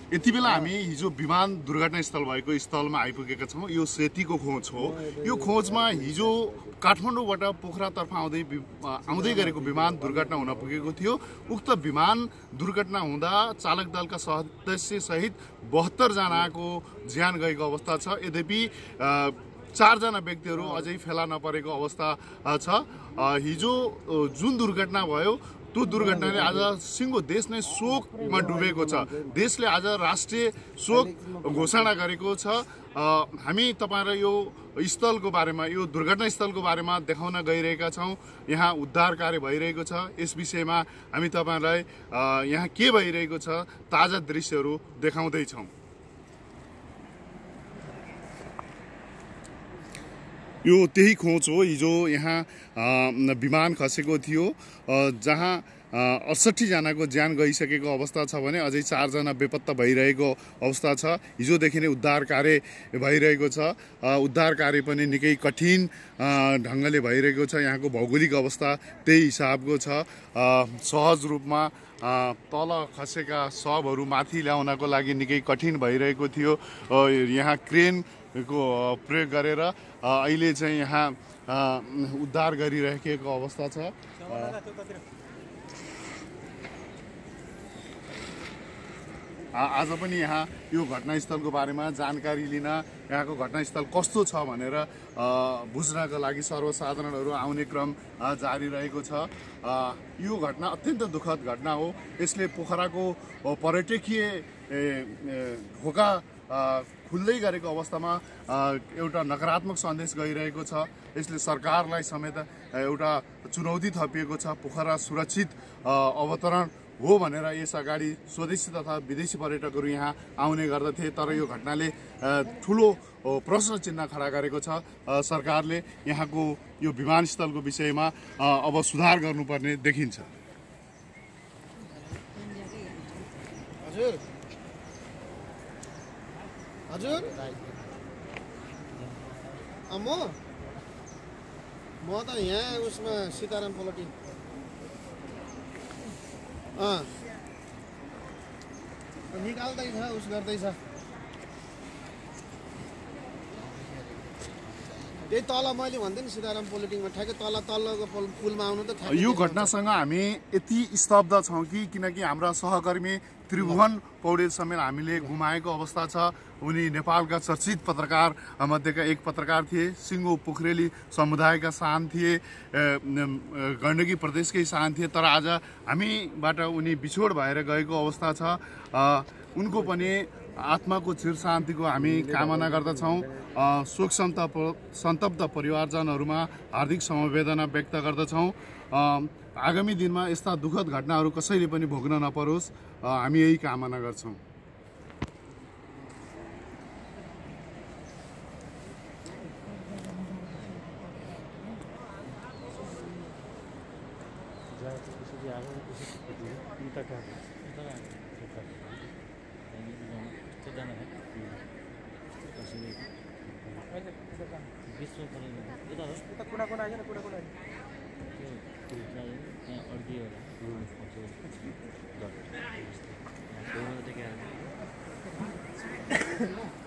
यति बेला हामी हिजो विमान दुर्घटनास्थल भएको स्थलमा आइपुगेका छौँ। यो सेतीको खोज हो। यो खोजमा हिजो काठमाडौँबाट पोखरातर्फ आउँदै गरेको विमान दुर्घटना हुन पुगेको थियो। उक्त विमान दुर्घटना हुँदा चालक दलका सदस्य सहित 72 जनाको ज्यान गएको अवस्था छ। यद्यपि 4 जना व्यक्तिहरू अझै फेला नपरेको अवस्था छ। हिजो जुन दुर्घटना भयो त्यो दुर्घटनाले आज सिङ्गो देश नै शोकमा डुबेको छ। देशले आज राष्ट्रिय शोक घोषणा गरेको छ। हामी तपाईहरुलाई यो स्थलको बारेमा, यो दुर्घटना स्थलको बारेमा देखाउन गइरहेका छौँ। यहाँ उद्धार कार्य भइरहेको छ। यस विषयमा हामी तपाईहरुलाई यहाँ के भइरहेको छ ताजा दृश्यहरू देखाउँदै छौँ। यो त्यही खोज हो। हिजो यहाँ विमान खसेको थियो जहाँ 68 जनाको ज्यान गइसकेको अवस्था छ भने अझै 4 जना बेपत्ता भइरहेको अवस्था छ। हिजोदेखि नै उद्धार कार्य भइरहेको छ। उद्धार कार्य पनि निकै कठिन ढङ्गले भइरहेको छ। यहाँको भौगोलिक अवस्था त्यही हिसाबको छ। सहज रूपमा तल खसेका शवहरू माथि ल्याउनको लागि निकै कठिन भइरहेको थियो। यहाँ क्रेनको प्रयोग गरेर अहिले चाहिँ यहाँ उद्धार गरिरहेको अवस्था छ। आज पनि यहाँ यो घटनास्थलको बारेमा जानकारी लिन, यहाँको घटनास्थल कस्तो छ भनेर बुझ्नका लागि सर्वसाधारणहरू आउने क्रम जारी रहेको छ। यो घटना अत्यन्त दुःखद घटना हो। यसले पोखराको पर्यटकीय ढोका खुल्दै गरेको अवस्थामा एउटा नकारात्मक सन्देश गइरहेको छ। यसले सरकारलाई समेत एउटा चुनौती थपिएको छ। पोखरा सुरक्षित अवतरण हो भनेर यस अगाडि स्वदेशी तथा विदेशी पर्यटकहरू यहाँ आउने गर्दथे। तर यो घटनाले ठुलो प्रश्न चिन्ह खडा गरेको छ। सरकारले यहाँको यो विमानस्थलको विषयमा अब सुधार गर्नुपर्ने देखिन्छ। हजुर म त यहाँ उसमा सीताराम पलटी निकाल्दैछ, उस गर्दैछ। त्यही तल मैले भन्दै नि सीताराम पोलिटिङमा ठ्याक्कै तल्लोको पुलमा आउनु त ठ्याक्कै। यो घटनासँग हामी यति स्तब्ध छौँ कि किनकि हाम्रा सहकर्मी त्रिभुवन पौडेल समेत हामीले गुमाएको अवस्था छ। उनी नेपालका चर्चित पत्रकार मध्येका एक पत्रकार थिए। सिङ्गो पोखरेली समुदायका सान थिए, गण्डकी प्रदेशकै सान थिए। तर आज हामीबाट उनी बिछोड भएर गएको अवस्था छ। उनको पनि आत्माको चिर शान्तिको हामी कामना गर्दछौँ। शोक सन्तप्त परिवारजनहरूमा हार्दिक समवेदना व्यक्त गर्दछौँ। आगामी दिनमा यस्ता दुःखद घटनाहरू कसैले पनि भोग्न नपरोस्, हामी यही कामना गर्छौँ। कुना